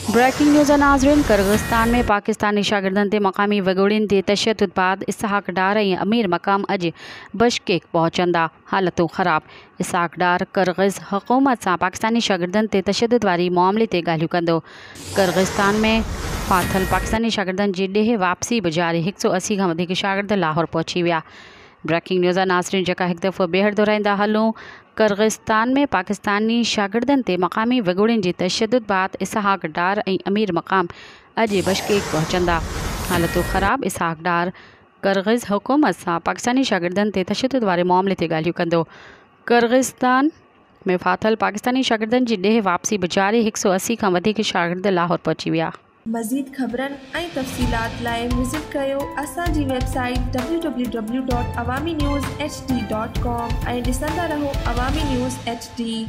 Breaking news नाज़रीन। Kyrgyzstan में पाकिस्तानी शागिर्दनि ते मक़ामी वॻोड़ियुनि ते तशद्दुद बाद इसहाक डार ऐं अमीर मक़ाम अॼु बशकेक पहुचंदा। हालतूं ख़राब। इसहाक डार किर्गिज़ हुकूमत सां पाकिस्तानी शागिर्दनि ते तशद्दुद वारी मामले ते ॻाल्हियूं कंदो। किर्गिस्तान में फाथल पाकिस्तानी शागिर्दनि जी ॾेह वापसी गुज़ारे 180 खां वधीक शागिर्द लाहौर पहुची विया। ब्रेकिंग न्यूज़ नाज़रीन, जेका हिकु दफ़ो ॿीहर दोहराईंदा हलूं। किर्गिस्तान में पाकिस्तानी शागिर्दनि ते मक़ामी वॻोड़ियुनि जी तशद्दुद बाद इसहाक डार ऐं अमीर मक़ाम अॼु बशकेक पहुचंदा। हालतूं ख़राब। इसहाक डार किर्गिज़ हुकूमत सां पाकिस्तानी शागिर्दनि ते तशद्दुद वारे मामले ते ॻाल्हियूं कंदो। किर्गिस्तान में फाथल पाकिस्तानी शागिर्दनि जी ॾेह वापसी गुज़ारे 180 खां वधीक शागिर्द लाहौर पहुची विया। मज़ीद ख़बरनि ऐं तफ़सीलात लाइ विज़िट कयो असांजी वेबसाइट www.awamiNewsHD.com ऐं ॾिसंदा रहो अवामी न्यूज़ HD।